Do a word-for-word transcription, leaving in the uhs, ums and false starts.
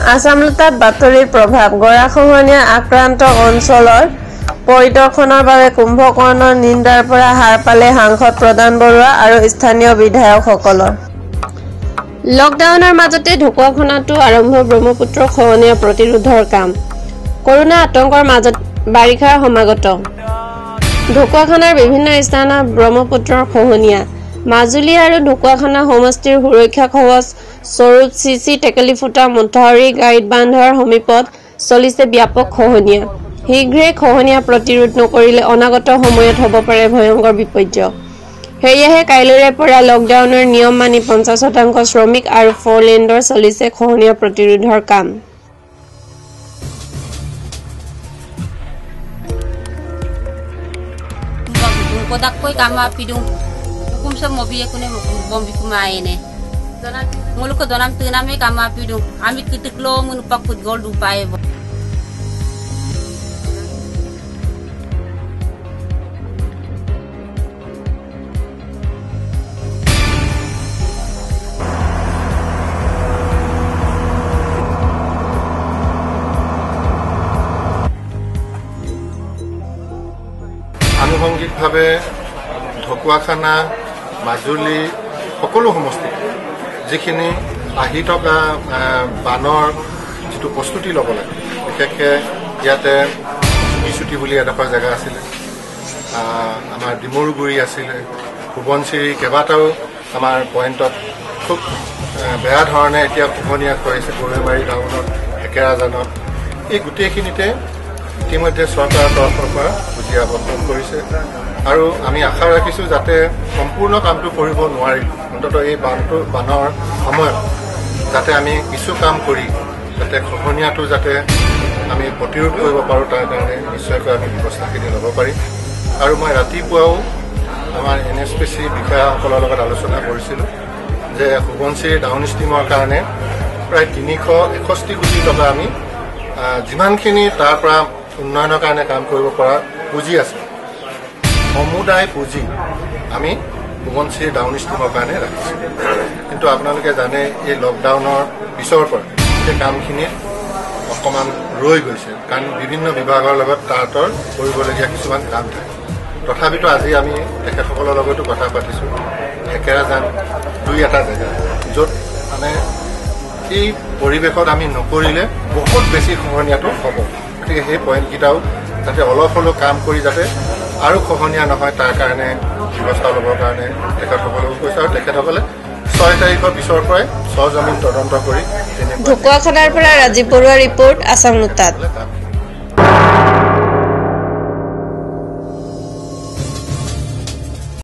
আছামলোটাত বাতৰিৰ প্ৰভাৱ গৰাখহনীয়া আক্ৰান্ত অঞ্চলৰ পৰিদৰ্শনৰ বাবে কুম্ভকৰ্ণৰ নিন্দাৰ পৰা হাৰ পালে সাংসদ প্ৰধান বৰুৱা আৰু স্থানীয় বিধায়কসকলৰ লকডাউনৰ মাজতে ঢকুৱাখানাতো আৰম্ভ ব্ৰহ্মপুত্ৰৰ খহনীয়া প্ৰতিৰোধৰ কাম কৰোনা আতংকৰ মাজত বাৰিষাৰ সমাগত ঢকুৱাখানাৰ বিভিন্ন স্থানত ব্ৰহ্মপুত্ৰৰ খহনীয়া মাজুলী আৰু ঢকুৱাখানা সমষ্টিৰ সুৰক্ষা কৱচ স্বৰূপ চিচি টেকেলিফুটা মথাউৰি গাইড বান্ধৰ সমীপত চলিছে ব্যাপক খহনীয়া শীঘ্ৰে খহনীয়া প্ৰতিৰোধ নকৰিলে অনাগত সময়ত হ'ব পাৰে ভয়ংকৰ বিপৰ্যয় হেৰিয়াহে কাইলৈৰে পৰা লকডাউনৰ নিয়ম মানি পঞ্চাছ শতাংশ শ্ৰমিক আৰু ফ'ৰলেণ্ডৰ চলিছে খহনীয়া প্ৰতিৰোধৰ কাম kodak koy kama pidung hukum sa mobiye kune bombi kumaine donat ngulu ko donam tuna me kama pidung amit kitiklo mun pakut gold upaye আনুষংগিকভাৱে Dhakuakhana Majuli সকলো সমষ্টি যিখিনি আহি থকা বানৰ যিটো প্ৰস্তুতি ল'ব লাগে বিশেষকৈ ইয়াতে চুটি বুলি এডোখৰ জেগা আছিলে আমাৰ ডিমৰুগুৰি আছিলে সোৱণশিৰি কেইবাটাও আমাৰ পইণ্টত খুব বেয়া ধৰণে এতিয়া খহনীয়া কৰিছে গৰৈমাৰী টাউনত একেৰাজানত এই গোটেইখিনিতে ইতিমধ্যে চৰকাৰৰ তৰফৰ পৰা বুজি আবদ্ধন কৰিছে আৰু আমি আশা ৰাখিছোঁ যাতে সম্পূৰ্ণ কামটো কৰিব নোৱাৰিম অন্ততঃ এই বানটো বানৰ সময়ত যাতে আমি কিছু কাম কৰি যাতে খহনীয়াটো যাতে আমি প্ৰতিৰোধ কৰিব পাৰোঁ তাৰ কাৰণে নিশ্চয়কৈ আমি ব্যৱস্থাখিনি ল'ব পাৰিম আৰু মই ৰাতিপুৱাও আমাৰ এন এছ পি চি বিষয়াসকলৰ লগত আলোচনা কৰিছিলোঁ যে সোৱণশিৰি ডাউন ষ্ট্ৰীমৰ কাৰণে প্ৰায় তিনিশ এষষ্ঠি কোটি টকা আমি যিমানখিনি তাৰ পৰা উন্নয়নৰ কাৰণে কাম কৰিব পৰা পুঁজি আছে সমুদায় পুঁজি আমি সোৱণশিৰি ডাউন ষ্ট্ৰীমৰ কাৰণে ৰাখিছোঁ কিন্তু আপোনালোকে জানে এই লকডাউনৰ পিছৰ পৰা সেই কামখিনি অকণমান ৰৈ গৈছে কাৰণ বিভিন্ন বিভাগৰ লগত তাঁতৰ কৰিবলগীয়া কিছুমান কাম থাকে তথাপিতো আজি আমি তেখেতসকলৰ লগতো কথা পাতিছোঁ একেৰাজান দুই এটা জেগা য'ত মানে এই পৰিৱেশত আমি নকৰিলে বহুত বেছি খহনীয়াটো হ'ব গতিকে সেই পইণ্টকেইটাও যাতে অলপ হ'লেও কাম কৰি যাতে আৰু খহনীয়া নহয় তাৰ কাৰণে ব্যৱস্থা ল'বৰ কাৰণে তেখেতসকলেও কৈছে আৰু তেখেতসকলে ছয় তাৰিখৰ পিছৰ পৰাই সৰজমিন তদন্ত কৰি ঢকুৱাখানাৰ পৰা ৰাজীৱ বৰুৱা ৰিপৰ্ট আছাম লোটাত।